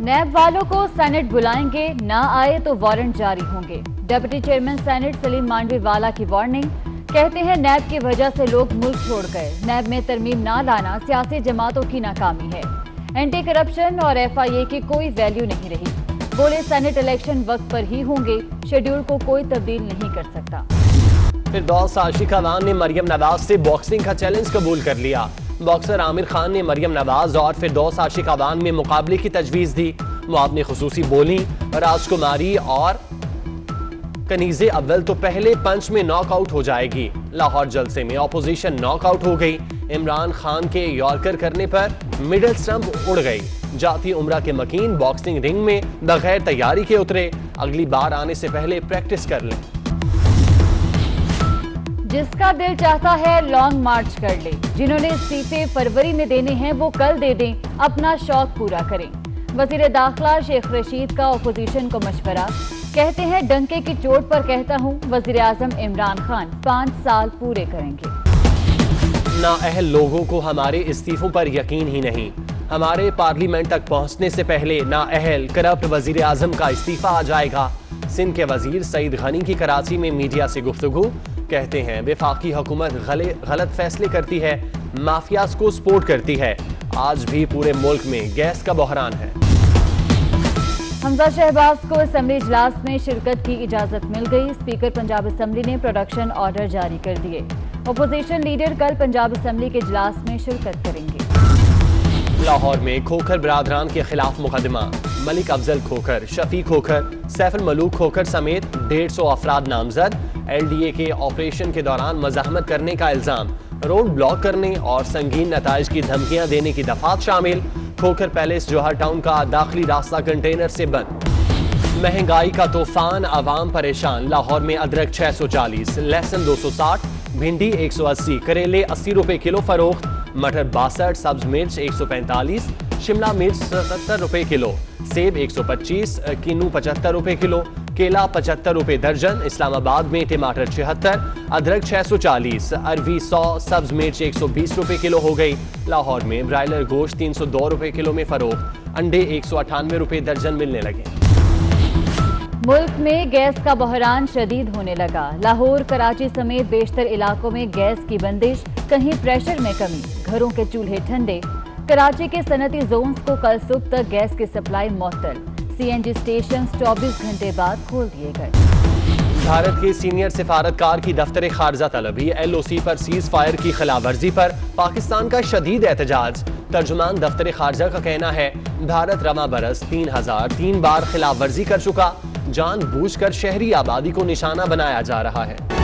नैब वालों को सेनेट बुलाएंगे, ना आए तो वारंट जारी होंगे। Deputy chairman senate Salim Mandviwala की वार्निंग। कहते हैं नैब की वजह से लोग मुल्क छोड़ गए। नैब में तरमीम ना लाना सियासी जमातों की नाकामी है। एंटी करप्शन और FIA की कोई वैल्यू नहीं रही। बोले सेनेट इलेक्शन वक्त पर ही होंगे, शेड्यूल को कोई तब्दील नहीं कर सकता। फिरदौस आशिका खान ने मरियम नवाज से बॉक्सिंग का चैलेंज कबूल कर लिया। बॉक्सर आमिर खान ने मरियम नवाज और फिरदौस आशिका खान में मुकाबले की तजवीज दी। मुआवनी खुसूसी बोली राजकुमारी और कनीजे अव्वल तो पहले पंच में नॉकआउट हो जाएगी। लाहौर जलसे में ऑपोजिशन नॉकआउट हो गई। इमरान खान के यॉर्कर करने पर मिडिल स्टंप उड़ गई। जाती उम्रा के मकीन बॉक्सिंग रिंग में बगैर तैयारी के उतरे। अगली बार आने से पहले प्रैक्टिस कर लें। जिसका दिल चाहता है लॉन्ग मार्च कर ले। जिन्होंने इस्तीफे फरवरी में देने हैं वो कल दे दें, अपना शौक पूरा करें। वजीर दाखिला शेख रशीद का अपोजिशन को मशवरा। कहते हैं डंके की चोट पर कहता हूं, वजीर आजम इमरान खान 5 साल पूरे करेंगे। नाअहल लोगों को हमारे इस्तीफों पर यकीन ही नहीं। हमारे पार्लियामेंट तक पहुंचने से पहले नाअहल करप्ट वजीर आजम का इस्तीफा आ जाएगा। सिंध के वजीर सईद गनी की कराची में मीडिया से गुफ्तगू। कहते हैं वफाकी हुकूमत गलत फैसले करती है, माफियाज को सपोर्ट करती है। आज भी पूरे मुल्क में गैस का बहरान है। हमजा शहबाज को असेंबली इजलास में शिरकत की इजाजत मिल गई। स्पीकर पंजाब असेंबली ने प्रोडक्शन ऑर्डर जारी कर दिए। अपोजिशन लीडर कल पंजाब असेंबली के इजलास में शिरकत करेंगे। लाहौर में खोखर बरादरान के खिलाफ मुकदमा। मलिक अफजल खोखर, शफीक खोखर, सैफुल मलूक खोखर समेत 150 अफराद नामजद। LDA के ऑपरेशन के दौरान मज़ाहमत करने का इल्जाम, रोड ब्लॉक करने और संगीन नताइज की धमकियां देने की दफात शामिल। खोखर पैलेस जौहर टाउन का दाखिली रास्ता कंटेनर से बंद। महंगाई का तूफान, आवाम परेशान। लाहौर में अदरक 640, लहसुन 260, भिंडी 180, करेले 80 रुपए किलो फरोख्त। मटर 62, सब्ज मिर्च 145, शिमला मिर्च 77 रुपए किलो, सेब 125, किन्नू 75 रुपए किलो, केला 75 रुपए दर्जन। इस्लामाबाद में टमाटर 76, अदरक 640, अरवी 100, सब्ज मिर्च 120 रुपए किलो हो गई। लाहौर में ब्रायलर गोश्त 302 रुपए किलो में फरोख्त। अंडे 198 रुपए दर्जन मिलने लगे। मुल्क में गैस का बहरान शदीद होने लगा। लाहौर, कराची समेत बेशतर इलाकों में गैस की बंदिश, कहीं प्रेशर में कमी, घरों के चूल्हे ठंडे। कराची के सनती जोन्स को कल सुबह तक गैस की सप्लाई मुअत्तल। CNG स्टेशन 24 घंटे बाद खोल दिए गए। भारत के सीनियर सिफारतकार की दफ्तर खारजा तलबी। LOC पर सीज फायर की खिलाफ वर्जी पर पाकिस्तान का शदीद एहतजाज। तर्जुमान दफ्तर खारजा का कहना है भारत रवा बरस 3003 बार खिलाफ वर्जी कर चुका। जानबूझकर शहरी आबादी को निशाना बनाया जा रहा है।